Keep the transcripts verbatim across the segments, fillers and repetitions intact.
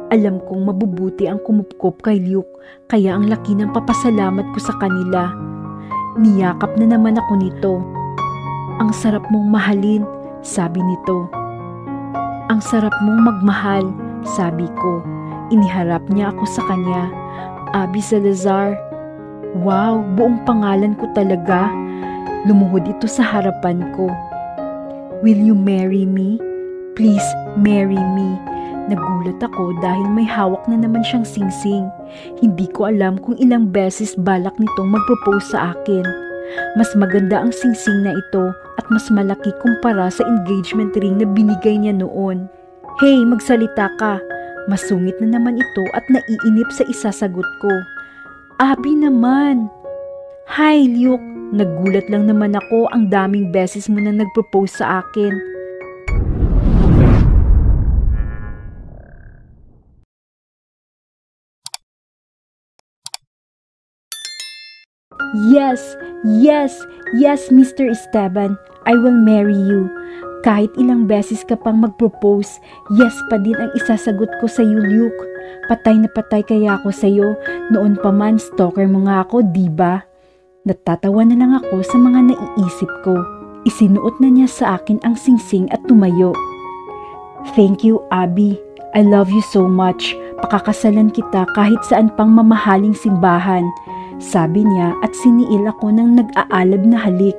Alam kong mabubuti ang kumupkop kay Luke, kaya ang laki ng papasalamat ko sa kanila. Niyakap na naman ako nito. Ang sarap mong mahalin, sabi nito. Ang sarap mong magmahal, sabi ko. Iniharap niya ako sa kanya. Abby Salazar. Wow, buong pangalan ko talaga. Lumuhod ito sa harapan ko. Will you marry me? Please, marry me. Nagulat ako dahil may hawak na naman siyang singsing. Hindi ko alam kung ilang beses balak nitong mag-propose sa akin. Mas maganda ang singsing na ito at mas malaki kumpara sa engagement ring na binigay niya noon. Hey, magsalita ka. Masungit na naman ito at naiinip sa isasagot ko. Abby naman. Hi, Luke. Nagulat lang naman ako, ang daming beses mo nang nag-propose sa akin. Yes, yes, yes, Mister Esteban, I will marry you. Kahit ilang beses ka pang mag-propose, yes pa din ang isasagot ko sa iyo, Luke. Patay na patay kaya ako sa iyo, noon pa man stalker mo nga ako, diba? Natatawa na lang ako sa mga naiisip ko. Isinuot na niya sa akin ang singsing at tumayo. Thank you, Abby. I love you so much. Pakakasalan kita kahit saan pang mamahaling simbahan, sabi niya at siniil ako ng nag-aalab na halik.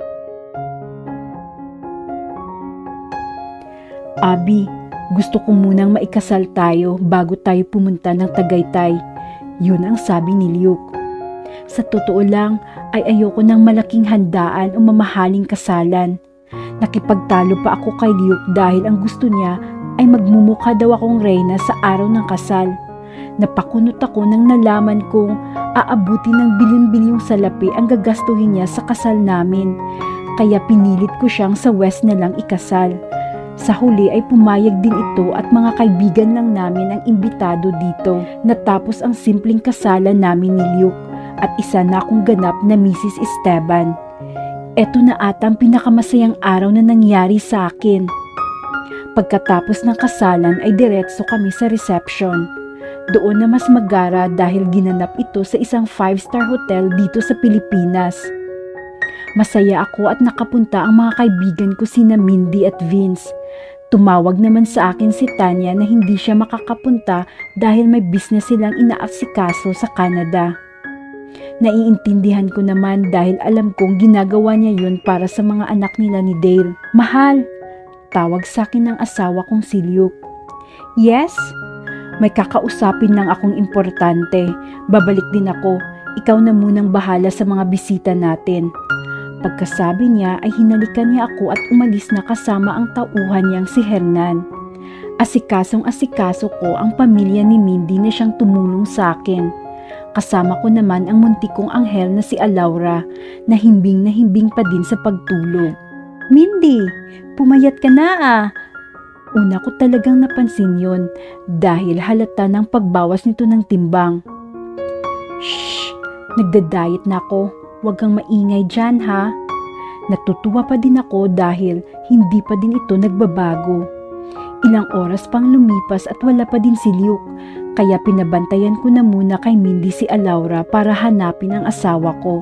Abby, gusto ko munang maikasal tayo bago tayo pumunta ng Tagaytay. Yun ang sabi ni Luke. Sa totoo lang ay ayoko ng malaking handaan o mamahaling kasalan. Nakipagtalo pa ako kay Luke dahil ang gusto niya ay magmumukha daw akong reyna sa araw ng kasal. Napakunot ako nang nalaman kong aabuti ng bilyon-bilyong salapi ang gagastuhin niya sa kasal namin. Kaya pinilit ko siyang sa West na lang ikasal. Sa huli ay pumayag din ito at mga kaibigan lang namin ang imbitado dito. Natapos ang simpleng kasalan namin ni Luke at isa na akong ganap na Missus Esteban. Eto na ata ang pinakamasayang araw na nangyari sa akin. Pagkatapos ng kasalan ay diretso kami sa reception. Doon na mas magara dahil ginanap ito sa isang five-star hotel dito sa Pilipinas. Masaya ako at nakapunta ang mga kaibigan ko sina Mindy at Vince. Tumawag naman sa akin si Tanya na hindi siya makakapunta dahil may business silang inaasikaso sa Canada. Naiintindihan ko naman dahil alam kong ginagawa niya yun para sa mga anak nila ni Dale. Mahal, tawag sa akin ng asawa kong si Luke. Yes? May kakausapin lang akong importante. Babalik din ako. Ikaw na munang bahala sa mga bisita natin. Pagkasabi niya ay hinalikan niya ako at umalis na kasama ang tauhan niyang si Hernan. Asikasong asikaso ko ang pamilya ni Mindy na siyang tumulong sa akin. Kasama ko naman ang muntikong anghel na si Alaura na himbing na himbing pa din sa pagtulog. Mindy, pumayat ka na ah. Una ko talagang napansin yon dahil halata ng pagbawas nito ng timbang. Shh, nagda-diet na ako. Huwag kang maingay dyan ha. Natutuwa pa din ako dahil hindi pa din ito nagbabago. Ilang oras pang lumipas at wala pa din si Luke, kaya pinabantayan ko na muna kay Mindy si Alaura para hanapin ang asawa ko.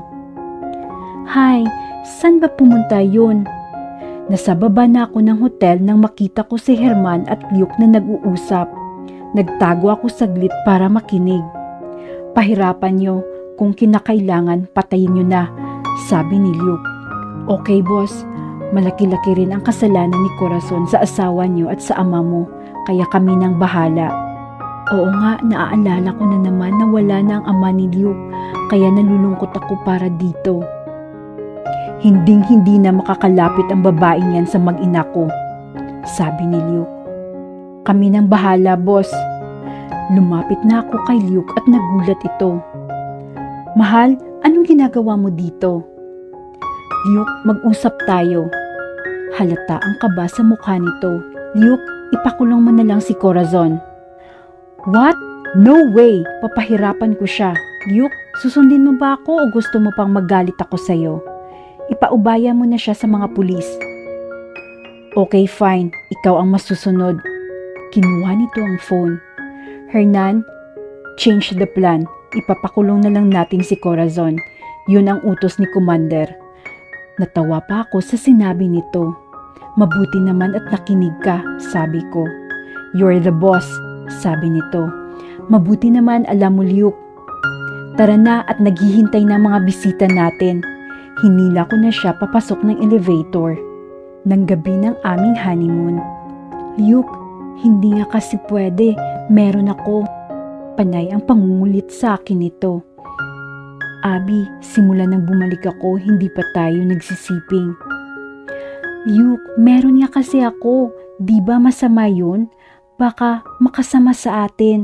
Hi, saan ba pumunta yun? Nasa baba na ako ng hotel nang makita ko si Herman at Luke na nag-uusap. Nagtago ako saglit para makinig. Pahirapan niyo, kung kinakailangan patayin niyo na, sabi ni Luke. Okay boss. Malaki-laki rin ang kasalanan ni Corazon sa asawa niyo at sa ama mo, kaya kami nang bahala. Oo nga, naaalala ko na naman na wala na ang ama ni Luke, kaya nalulungkot ako para dito. Hinding-hindi na makakalapit ang babaeng yan sa mag-ina ko, sabi ni Luke. Kami nang bahala, boss. Lumapit na ako kay Luke at nagulat ito. Mahal, anong ginagawa mo dito? Luke, mag-usap tayo. Halata ang kaba sa mukha nito. Luke, ipakulong mo na lang si Corazon. What? No way! Papahirapan ko siya. Luke, susundin mo ba ako o gusto mo pang magalit ako sa'yo? Ipaubaya mo na siya sa mga pulis. Okay, fine. Ikaw ang masusunod. Kinuha nito ang phone. Hernan, change the plan. Ipapakulong na lang natin si Corazon. Yun ang utos ni Commander. Natawa pa ako sa sinabi nito. Mabuti naman at nakinig ka, sabi ko. You're the boss, sabi nito. Mabuti naman alam mo, Luke. Tara na at naghihintay na mga bisita natin. Hinila ko na siya papasok ng elevator. Nang gabi ng aming honeymoon. Luke, hindi nga kasi pwede. Meron ako. Panay ang pangungulit sa akin nito. Abby, simula nang bumalik ako, hindi pa tayo nagsisiping. Luke, meron nga kasi ako. Di ba masama yun? Baka makasama sa atin.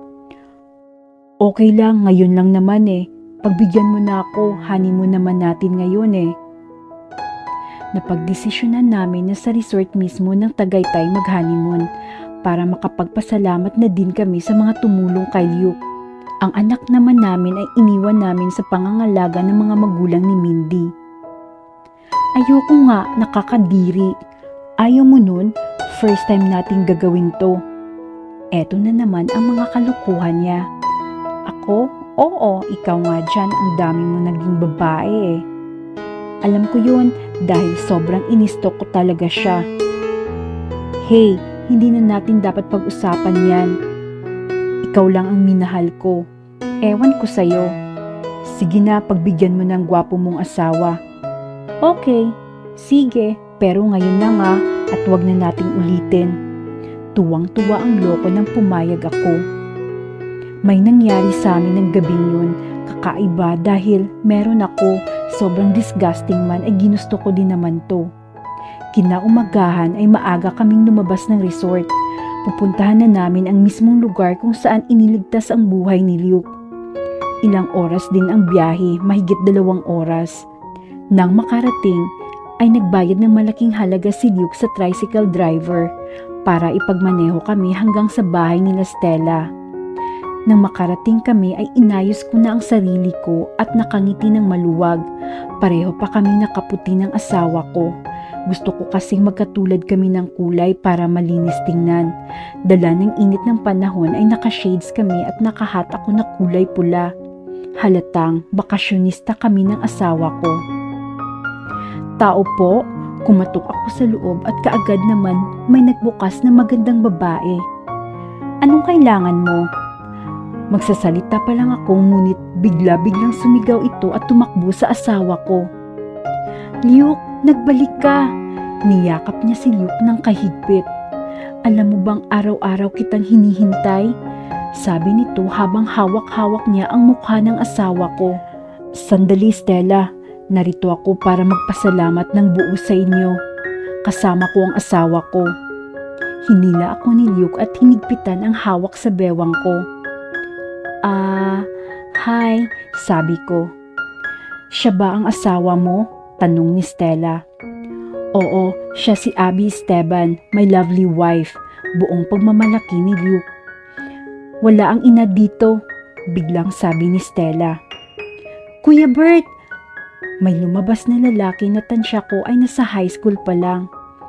Okay lang, ngayon lang naman eh. Pagbigyan mo na ako, honeymoon naman natin ngayon eh. Napagdesisyonan namin na sa resort mismo ng Tagaytay mag-honeymoon para makapagpasalamat na din kami sa mga tumulong kay Luke. Ang anak naman namin ay iniwan namin sa pangangalaga ng mga magulang ni Mindy. Ayoko nga, nakakadiri. Ayaw mo nun, first time nating gagawin to. Eto na naman ang mga kalukuhan niya. Ako? Oo, ikaw nga dyan, ang dami mo naging babae eh. Alam ko yun dahil sobrang inistok ko talaga siya. Hey, hindi na natin dapat pag-usapan yan. Ikaw lang ang minahal ko. Ewan ko sa'yo. Sige na, pagbigyan mo ng gwapo mong asawa. Okay, sige, pero ngayon na nga at wag na nating ulitin. Tuwang-tuwa ang loko nang pumayag ako. May nangyari sa amin ng gabing yun, kakaiba dahil meron ako, sobrang disgusting man ay ginusto ko din naman to. Kinaumagahan ay maaga kaming lumabas ng resort. Pupuntahan na namin ang mismong lugar kung saan iniligtas ang buhay ni Luke. Ilang oras din ang biyahe, mahigit dalawang oras. Nang makarating, ay nagbayad ng malaking halaga si Luke sa tricycle driver para ipagmaneho kami hanggang sa bahay nila Stella. Nang makarating kami ay inayos ko na ang sarili ko at nakangiti ng maluwag. Pareho pa kami nakaputi ng asawa ko. Gusto ko kasing magkatulad kami ng kulay para malinis tingnan. Dala ng init ng panahon ay naka-shades kami at nakahat ako na kulay pula. Halatang bakasyonista kami ng asawa ko. Tao po, kumatok ako sa loob at kaagad naman may nagbukas na magandang babae. Anong kailangan mo? Magsasalita pa lang ako ngunit bigla-biglang sumigaw ito at tumakbo sa asawa ko. Luke, nagbalik ka! Niyakap niya si Luke ng kahigpit. Alam mo bang araw-araw kitang hinihintay? Sabi nito habang hawak-hawak niya ang mukha ng asawa ko. Sandali Stella, narito ako para magpasalamat ng buo sa inyo. Kasama ko ang asawa ko. Hinila ako ni Luke at hinigpitan ang hawak sa bewang ko. Ah, uh, hi, sabi ko. Siya ba ang asawa mo? Tanong ni Stella. Oo, siya si Abby Esteban, my lovely wife, buong pagmamalaki ni Luke. Wala ang ina dito, biglang sabi ni Stella. Kuya Bert! May lumabas na lalaki na tansya ko ay nasa high school pa lang.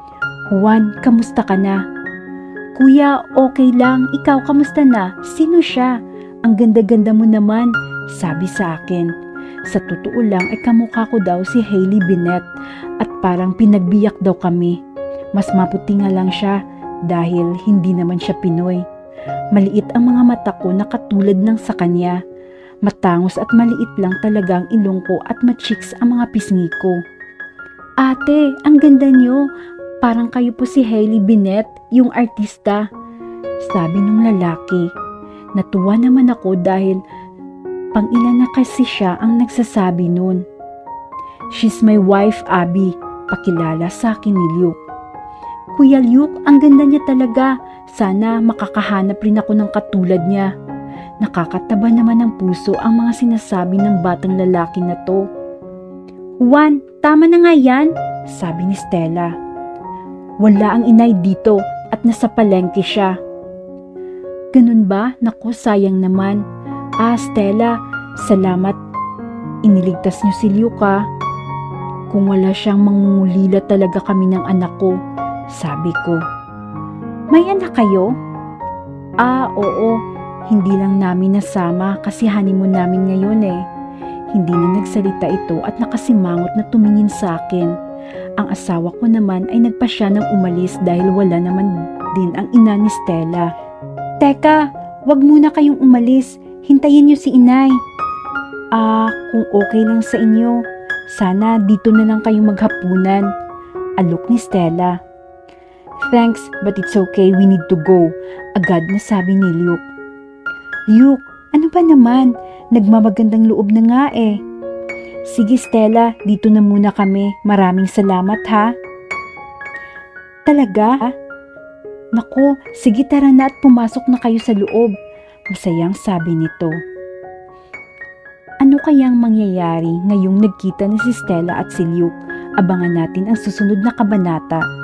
Juan, kamusta ka na? Kuya, okay lang. Ikaw, kamusta na? Sino siya? Ang ganda-ganda mo naman, sabi sa akin. Sa totoo lang ay kamukha ko daw si Hailey Bennett at parang pinagbiyak daw kami. Mas maputi nga lang siya dahil hindi naman siya Pinoy. Maliit ang mga mata ko na katulad ng sa kanya. Matangos at maliit lang talaga ang ilong ko at machiks ang mga pisngi ko. Ate, ang ganda niyo. Parang kayo po si Hailey Bennett, yung artista. Sabi nung lalaki. Natuwa naman ako dahil pang-ilan na kasi siya ang nagsasabi nun. She's my wife, Abby, pakilala sa akin ni Luke. Kuya Luke, ang ganda niya talaga. Sana makakahanap rin ako ng katulad niya. Nakakataba naman ng puso ang mga sinasabi ng batang lalaki na to. Juan, tama na nga yan, sabi ni Stella. Wala ang inay dito at nasa palengke siya. Ganun ba? Naku, sayang naman. Ah, Stella, salamat. Iniligtas niyo si Luke ah. Kung wala siyang mangungulila talaga kami ng anak ko, sabi ko. May anak kayo? Ah, oo. Hindi lang namin nasama kasi honeymoon namin ngayon eh. Hindi na nagsalita ito at nakasimangot na tumingin sa akin. Ang asawa ko naman ay nagpasya ng umalis dahil wala naman din ang ina ni Stella. Teka, wag muna kayong umalis. Hintayin niyo si inay. Ah, kung okay lang sa inyo, sana dito na lang kayong maghapunan. Alok ni Stella. Thanks, but it's okay, we need to go. Agad na sabi ni Luke. Luke, ano ba naman? Nagmamagandang loob na nga eh. Sige Stella, dito na muna kami. Maraming salamat ha. Talaga? Naku, sige tara na at pumasok na kayo sa loob. Masayang sabi nito. Ano kayang mangyayari ngayong nagkita ni si Stella at si Luke? Abangan natin ang susunod na kabanata.